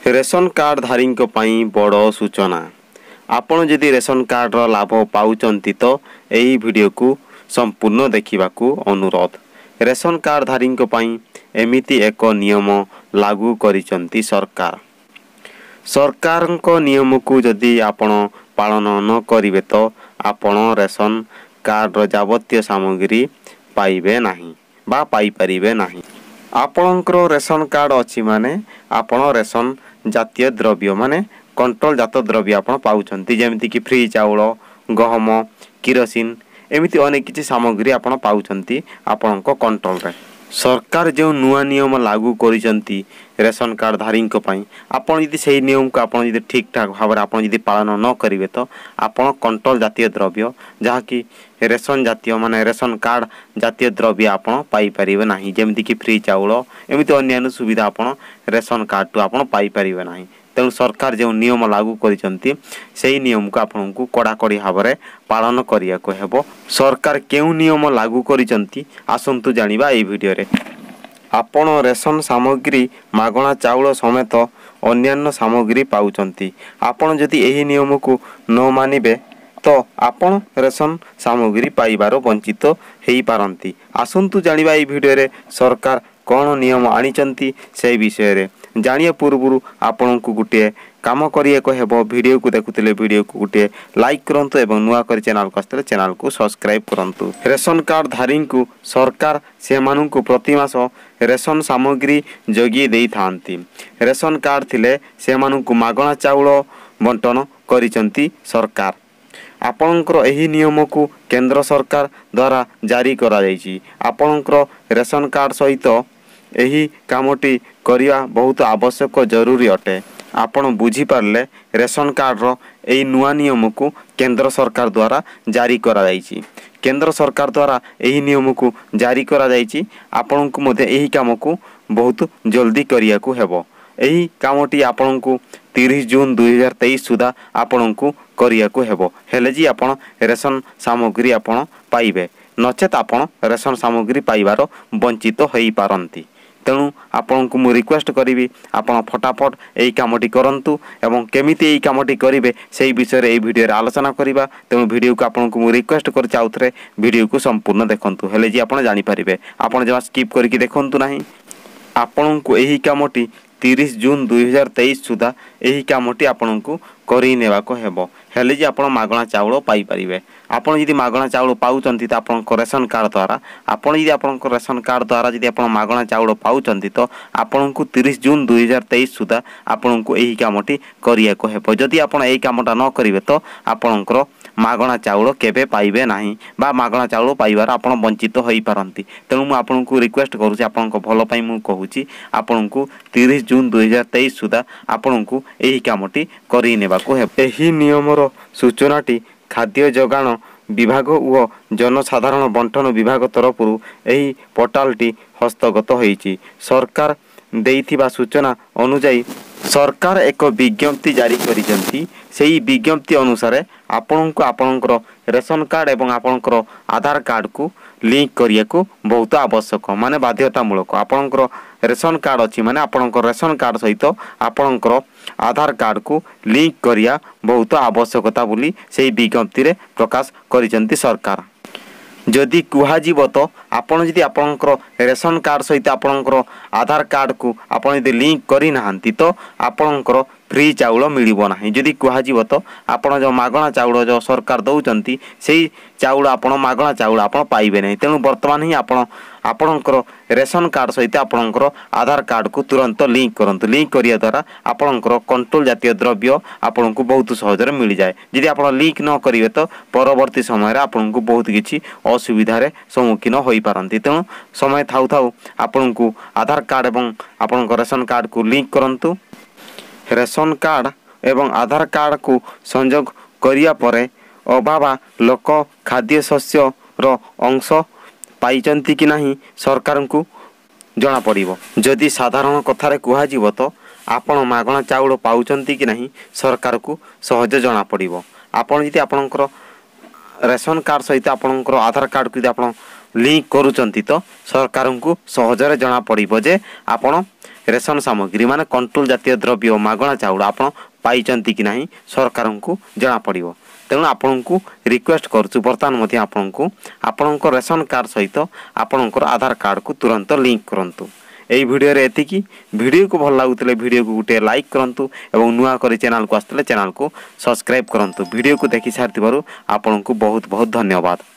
Ration card धारी बड़ सूचना आपण जदि रेशन कार्ड लाभ पाउचंती तो यही वीडियो को संपूर्ण देखा अनुरोध। रेशन कार्ड धारी एमिति एक नियम लागू करिसंती सरकार। सरकार नियम को जदि आपण पालन न करिवे तो आपण रेशन कार्ड जावतीय सामग्री पाइबे नहीं बा पाई परिबे नहीं। आपणकर रेशन कार्ड अच्छी माने आपण रेशन जातीय द्रव्य माने कंट्रोल जात द्रव्य आपण पाउछंती जेमिति कि फ्री चाउल गहम किरोसिन एमिति अनेक किछि सामग्री आपण पाउछंती आपणक कंट्रोल रे। सरकार जो नुआ नियम लागू करिसंती रेशन कार्ड धारी आपण यदि सही नियम को आपण यदि ठीक ठाक भाव आपण यदि पालन न करिवे तो आपण कंट्रोल जातीय द्रव्य जहा कि रेशन जातीय माने रेशन कार्ड जातीय द्रव्य आपण पाई परिबे नाही जेमिति कि फ्री चाउल एमिति अन्य सुविधा आपण रेशन कार्ड तो आपण पाई परिबे नाही। तेणु सरकार जो नियम लागू करिसंती सेही नियम को आपण को कड़ाकड़ी भाव में पालन करिया को हेबो। सरकार केउ नियम लागू करिसंती आसंतु जानिबा एई वीडियो रे। आपण रेशन सामग्री मागणा चाउल समेत अन्यान्य सामग्री पाउचंती। आपण जदि एही नियम को न मानिबे तो आपण रेशन सामग्री पाइबार वंचित हेई पारंती। आसंतु जानिबा एई वीडियो रे सरकार कौन नियम आनिचंती से विषय रे जानिया पूर्व आपण को गोटे काम करिए को हेबो। वीडियो को देखुतिले वीडियो को गोटे लाइक करंतु एवं नुआ कर चैनल को आस्तले चैनल को सब्सक्राइब करंतु। रेशन कार्ड धारी को सरकार से मानु को प्रति मास रेशन सामग्री जोगी देई थांती। रेशन कार्ड थिले से मानु को मागणा चाउल बंटन करिसंती सरकार। आपणकर एही नियम को केंद्र सरकार द्वारा जारी करा जायछि। आपणकर रेशन कार्ड सहित एही कामटी करिया बहुत आवश्यक जरूरी अटे। आपण बुझी पारले रेशन कार्ड रो एही नुआ नियम को केंद्र सरकार द्वारा जारी करा जायछि। केंद्र सरकार द्वारा एही नियम को जारी करा जायछि। आपण को मध्ये एही काम को बहुत जल्दी करिया को हेबो। एही कामटी आपण को 30 जून 2023 सुधा आपण को करिया को हेबो। हेले जी आपण रेशन सामग्री आपण पाइबे नचेत आपण रेशन सामग्री पाइबार वंचित होई पारंती। तेणु आपण को मु रिक्वेस्ट करी आपण फटाफट यही कामटी करंतु एवं केमिति यही कामटी करिवे सेही विषय रे वीडियो रे आलोचना करिबा। तेणु वीडियो को आपण को मु रिक्वेस्ट कर चाउथरे वीडियो को संपूर्ण देखंतु हेले जी आपण जानि परिबे। आपण जमा स्किप करके देखंतु नाही। आपण को यही कामटी 30 जून 2023 सुधा यही कामटी आपण को करी नेबा को हेबो। हेले जी आपण मागणा चाउल पाई परिबे। आपण यदि मागणा चाउल पाउचंती तो आपण रेशन कार्ड द्वारा आपण यदि आपण रेशन कार्ड द्वारा यदि आपण मागणा चाउल पाउचंती तो आपण को 30 जून 2023 सुधा आपण को यही कामटी करिया को हेबो। जदि आपण एही कामटा न करिवे तो आपणकर मागणा चाउल केबे पाइबे नाही बा मागणा चाउल पाइबार आपण वंचित होई पारंती। तेणु मु आपण को रिक्वेस्ट करूची आपण को भलो पई मु कहूची आपण को 30 जून 2023 सुधा आपण को एही कामटी करी नेबा को हेबो। एही नियमर सूचनाटी खाद्य जोगाण विभाग और जनसाधारण बंटन विभाग तरफ यही पोर्टालटी हस्तगत होईची। सरकार देइथिबा सूचना अनुसार सरकार एक विज्ञप्ति जारी करिसंती। सेही विज्ञप्ति अनुसार आपणको आपणकर रेशन कार्ड एवं आपणकर आधार कार्ड को लिंक करिया को बहुत आवश्यक माने बाध्यतामूलक। आपणकर रेशन कार्ड अछि माने आपणकर रेशन कार्ड सहित आपणकर आधार कार्ड को लिंक करिया बहुत आवश्यकता बोली सेही विज्ञप्ति रे प्रकाश करिसंती सरकार। जदि कुहाजिब तो आपण जदि आपणकर रेशन कार्ड सहित आपणकर आधार कार्ड को आपण जदि लिंक करि नाहंती तो आपणकर फ्री चाउल मिलिबो नाही। जदि कुहाजिब तो आपण जो मागणा चाउल जो सरकार दउचंती सेही चाउल आपण मागणा चाउल आपण पाइबे नाही। तेणु वर्तमान ही आपण आपणकर रेशन कार्ड सहित आपणकर आधार कार्ड को तुरंत लिंक करंतु। लिंक करिया द्वारा आपणकर कंट्रोल जातीय द्रव्य आपण को बहुत सहज रे मिल जाए। जदि आपण लिंक न करिवे तो परवर्ती समय रे आपण को बहुत किछि असुविधा रे सम्मुखीन होई पारंती। तेणु समय थाउ थाउ आपण को आधार कार्ड एवं आपणकर रेशन कार्ड को लिंक करंतु। रेशन कार्ड एवं आधार कार्ड को संयोग करिया परे अभावा लोक खाद्य शस्य रो अंश पाइचंती कि नहीं सरकार को जना पड़िबो। जदि साधारण कथारे कुहाजिबो तो आपण मागणा चाउल पाउचंती कि नहीं सरकार को सहज जना पड़िबो। आपण यदि आपणकर रेशन कार्ड सहित आपणकर आधार कार्ड को लिंक करूचंती तो सरकार को सहजरे जना पड़िबो जे आपण रेशन सामग्री माने कंट्रोल जातीय द्रव्य मागणा चाउल आपण पाइचंती कि नहीं सरकार को जना पड़ो। तेणु आपण को रिक्वेस्ट करूँ बर्तमान मध्य आपण को आपणकर रेशन कार्ड सहित आपणकर आधार कार्ड को तुरंत लिंक करंतु। यही वीडियो रे एतिकी वीडियो को भल लागुतले वीडियो को गोटे लाइक करंतु एवं नुआ करी चैनल को आस्तले चैनल को सब्सक्राइब करंतु। वीडियो को देखि सारथिबारु आपण को बहुत बहुत धन्यवाद।